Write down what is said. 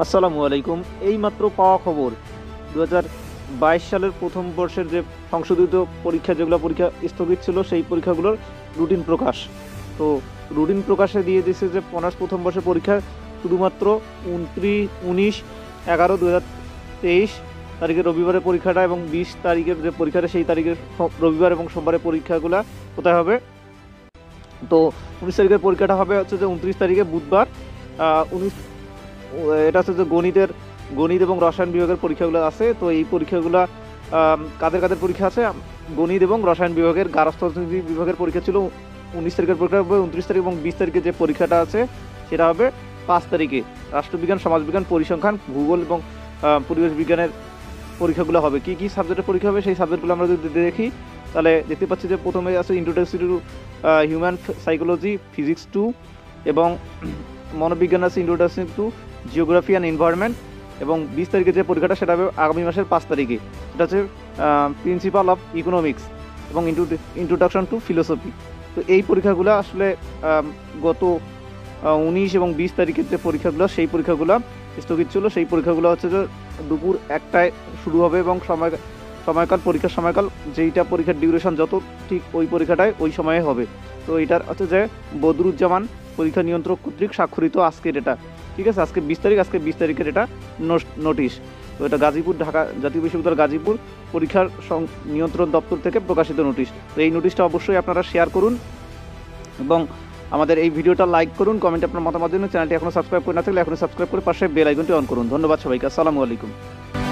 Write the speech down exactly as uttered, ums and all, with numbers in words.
আসসালামু আলাইকুম। এইমাত্র পাওয়া খবর দু হাজার বাইশ সালের প্রথম বর্ষের যে সংশোধিত পরীক্ষা, যেগুলো পরীক্ষা স্থগিত ছিল, সেই পরীক্ষাগুলোর রুটিন প্রকাশ। তো রুটিন প্রকাশে দিয়ে দিয়েছে যে অনার্স প্রথম বর্ষের পরীক্ষা শুধুমাত্র উনত্রিশ উনিশ এগারো দু হাজার তেইশ তারিখের রবিবারের পরীক্ষাটা এবং বিশ তারিখের যে পরীক্ষাটা সেই তারিখের রবিবার এবং সোমবারের পরীক্ষাগুলো কোথায় হবে। তো উনিশ তারিখের পরীক্ষাটা হবে হচ্ছে যে উনত্রিশ তারিখে বুধবার। উনিশ এটা হচ্ছে যে গণিতের গণিত এবং রসায়ন বিভাগের পরীক্ষাগুলো আছে। তো এই পরীক্ষাগুলো কাদের কাদের পরীক্ষা আছে? গণিত এবং রসায়ন বিভাগের, গার্হস্থ্য বিভাগের পরীক্ষা ছিল উনিশ তারিখের পরীক্ষা হবে উনত্রিশ তারিখ, এবং বিশ তারিখে যে পরীক্ষাটা আছে সেটা হবে পাঁচ তারিখে। রাষ্ট্রবিজ্ঞান, সমাজবিজ্ঞান, পরিসংখ্যান, ভূগোল এবং পরিবেশ বিজ্ঞানের পরীক্ষাগুলো হবে। কী কী সাবজেক্টের পরীক্ষা হবে সেই সাবজেক্টগুলো আমরা যদি দেখি তাহলে দেখতে পাচ্ছি যে প্রথমে আছে introduction to human psychology physics two, এবং মনোবিজ্ঞান আছে introduction to geography and environment, এবং বিশ তারিখে যে পরীক্ষাটা সেটা হবে আগামী মাসের পাঁচ তারিখে। সেটা হচ্ছে প্রিন্সিপাল অফ ইকোনমিক্স এবং ইন্ট্রোডাকশন টু ফিলোসফি। তো এই পরীক্ষাগুলো আসলে গত উনিশ এবং বিশ তারিখের যে পরীক্ষাগুলো সেই পরীক্ষাগুলো স্থগিত ছিল। সেই পরীক্ষাগুলো হচ্ছে যে দুপুর একটায় শুরু হবে এবং সময় সময়কাল পরীক্ষার সময়কাল যেইটা পরীক্ষার ডিউরেশন যত ঠিক ওই পরীক্ষাটায় ওই সময়ে হবে। তো এটার হচ্ছে যে বদরুজ্জামান পরীক্ষা নিয়ন্ত্রক কর্তৃক স্বাক্ষরিত আজকের এটা, ঠিক আছে, আজকে বিশ তারিখ আজকে বিশ তারিখের এটা নোটিশ। তো এটা গাজীপুর, ঢাকা জাতীয় বিশ্ববিদ্যালয় গাজীপুর পরীক্ষার নিয়ন্ত্রণ দপ্তর থেকে প্রকাশিত নোটিশ। তো এই নোটিশটা অবশ্যই আপনারা শেয়ার করুন এবং আমাদের এই ভিডিওটা লাইক করুন, কমেন্টে আপনার মতামত দিন। চ্যানেলটি এখনও সাবস্ক্রাইব করে না থাকলে এখনই সাবস্ক্রাইব করে পাশে বেল আইকনটি অন করুন। ধন্যবাদ সবাইকে। আসসালামু আলাইকুম।